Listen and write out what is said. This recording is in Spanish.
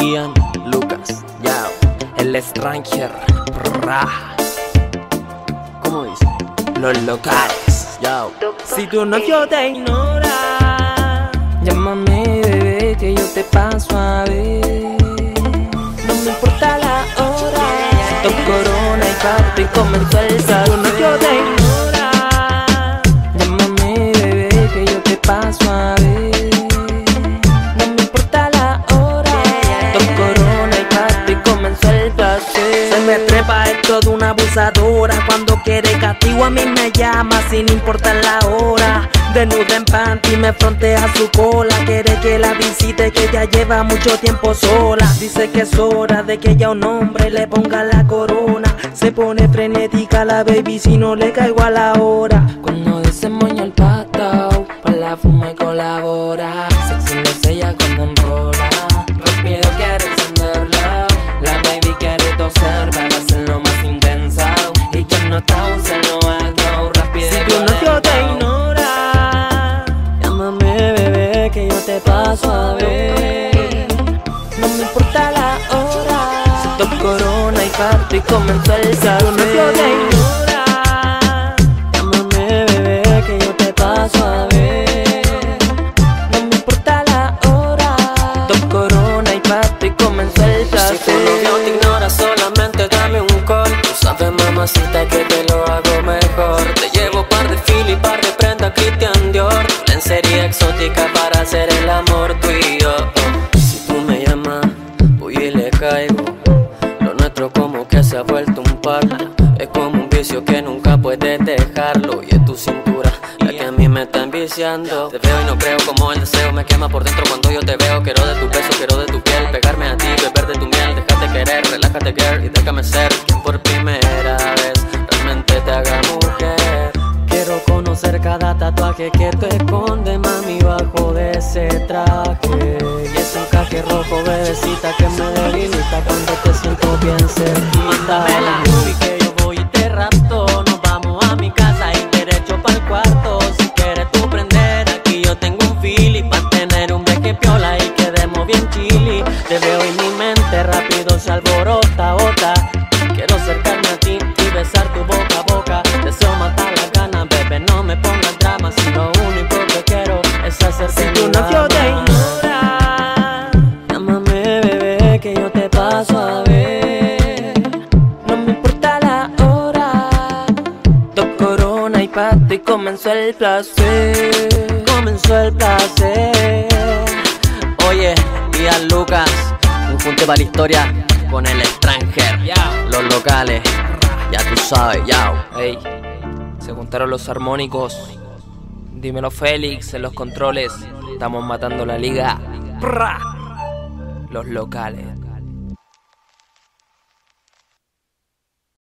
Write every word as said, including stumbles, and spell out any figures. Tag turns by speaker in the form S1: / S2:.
S1: Ian, Lucas, Yao, el Stranger, Prra. ¿Cómo dice? Los locales, Yao. Si tu novio te ignora, llámame, bebé, que yo te paso a ver. No me importa la hora, dos corona y papi, comenzó el salto. Si tu novio te ignora, llámame, bebé, que yo te paso a ver. Me trepa, es toda una abusadora. Cuando quiere castigo a mí me llama sin importar la hora. Desnuda en panty me frontea su cola. Quiere que la visite, que ya lleva mucho tiempo sola. Dice que es hora de que ya un hombre le ponga la corona. Se pone frenética la baby si no le caigo a la hora. Cuando desemboña el pato, pa' la fuma y colabora. Sexy lo sella cuando enrola. Rápido quiere encenderla. La baby quiere toser para hacerlo más intensa. Y yo no está usando algo rápido. Si tu novio te ignora, llámame, bebé, que yo te paso a ver. No me importa la hora, si top corona y parto y comenzó el café. Si tu novio te ignora, llámame, bebé, que yo te paso a ver. No me importa la hora, top corona y parto y comenzó el café.
S2: Si tu novio te ignora, solamente dame un call. Tú sabes, mamacita, que te lo hago mejor. Te llevo par de fili, par de prenda Christian Dior. Lencería exótica para hacer el amor tú y yo. Si tú me llamas, voy y le caigo. Lo nuestro como que se ha vuelto un pacto. Es como un vicio que nunca puedes dejarlo. Y es tu cintura la que a mí me está enviciando. Te veo y no creo como el deseo me quema por dentro cuando yo te veo. Quiero de tu beso, quiero de tu piel, pegarme a ti, beber de tu miel. Déjate querer, relájate girl y déjame ser quien por primera vez realmente te haga mujer. Quiero conocer cada tatuaje que tú escondes, mami, bajo de ese traje. Y ese encaje rojo, bebecita, que me debilita cuando te siento bien cerquita. Mándame la movie que yo voy y te rapto. Nos vamos a mi casa y derecho pa'l cuarto. Si quieres tú prender, aquí yo tengo un fili pa' tener un beque piola y quedemos bien chili. Te veo y mi mente rápido se alborota, ota. Quiero acercarme a ti y besar tu boca a boca. Deseo matar las ganas, bebé, no me pongas drama. Si lo único que quiero es hacerte
S1: si tu novio te ignora,
S2: llámame, bebé, que yo te paso a ver.
S1: no me importa la hora, dos corona y pato y comenzó el placer.
S2: Comenzó el placer. Oye, Ian, Lucas, un junte para la historia con el Stranger, los locales, ya tú sabes, yao.
S1: Ey, se juntaron los armónicos. Dímelo Félix en los controles. Estamos matando la liga. Prra. Los locales.